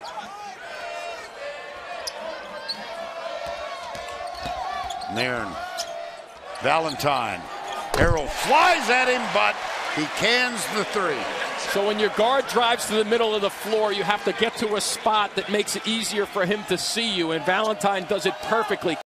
Nairn. Valentine. Harrell flies at him, but he cans the three. So when your guard drives to the middle of the floor, you have to get to a spot that makes it easier for him to see you, and Valentine does it perfectly.